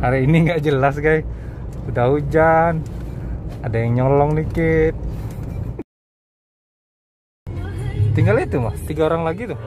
Hari ini nggak jelas guys, udah hujan, ada yang nyolong dikit. Tinggal itu mas, 3 orang lagi tuh.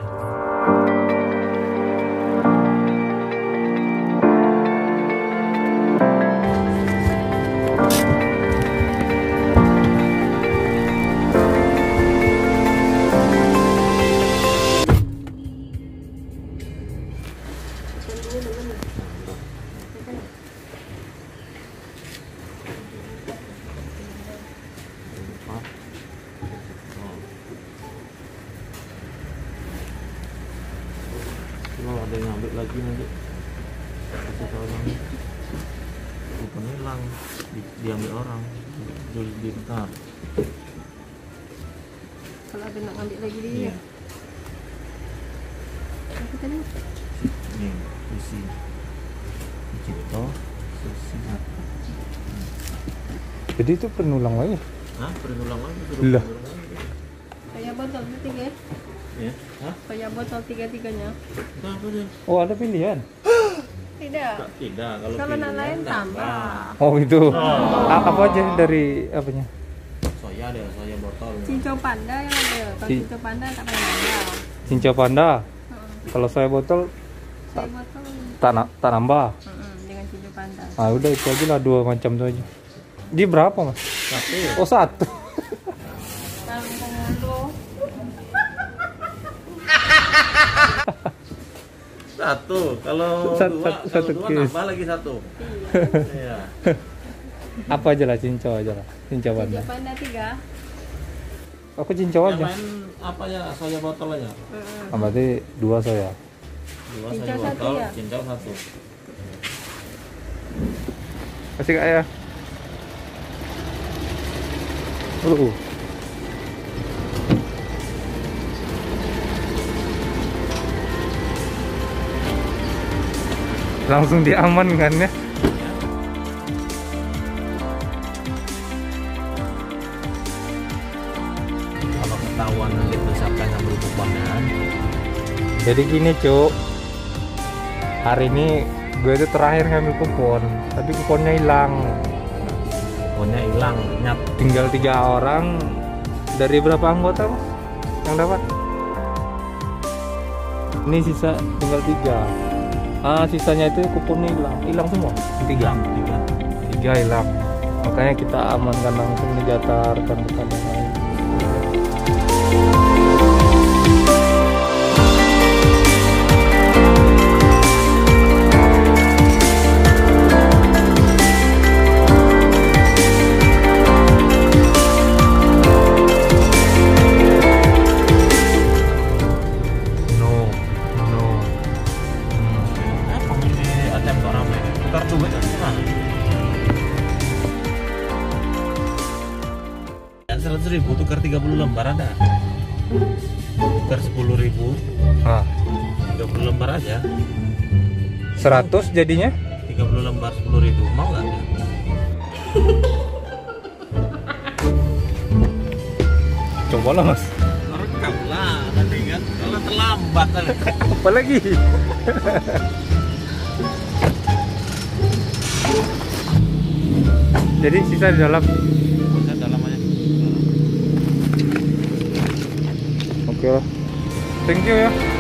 Kalau ada yang ambil lagi nanti kasih ke orang, bukan hilang, diambil orang, dibentar. Kalau ada nak ambil lagi dia. Iya. Apa tadi? Nih, isi Cipto, Susi. Jadi itu penulang lagi? Hah? Berulang lagi? Lah. Kayak botol tiga. Ya? Hah? Kayak botol tiga-tiganya. Nah, apa dia? Oh ada pilihan? Tidak. Tidak, kalau Nak lain tambah. Oh itu. Apa aja dari apanya? Soya ada, soya botol. Cincau panda yang ada. Kalau cincau panda tak payah nambah. Cincau panda. Kalau saya botol Saya botol. tak nambah. Dengan cincau panda. Ah udah itu aja lah, 2 macam itu aja. Dia berapa mas? Satu. Oh 1. Tanggung dulu. Satu. Kalau Satu dua kis. nambah lagi satu. Iya. Apa aja lah, cincau aja lah. Cincau panda. Cincau panda 3. Aku cincau Yang aja. lain apa ya? Soya botol aja. Ah, berarti 2 saya. 2 Cincau soya satu botol, ya? cincau 1. Kasih kak ya. Langsung diamankan ya. Kalau ketahuan nanti misalkan ngambil kuponnya. Jadi gini cuk, hari ini gue itu terakhir ngambil kupon, tapi kuponnya hilang. Kuponnya hilang, nyat. Tinggal 3 orang dari berapa anggota mas yang dapat? Ini sisa tinggal 3. Sisanya itu kuponnya hilang semua. 3 hilang. Makanya kita amankan langsung nih jatah rekan-rekan yang lain. Kartu gue dari mana? 100.000 tukar 30 lembar ada. Tukar 10.000, 30 lembar aja. 100 jadinya? 30 lembar 10.000, mau nggak? Coba lah mas. Rekam lah, nanti kan kalau terlambat. Apa lagi? Jadi sisa di dalam. Bisa dalam aja. Oke lah. Thank you ya.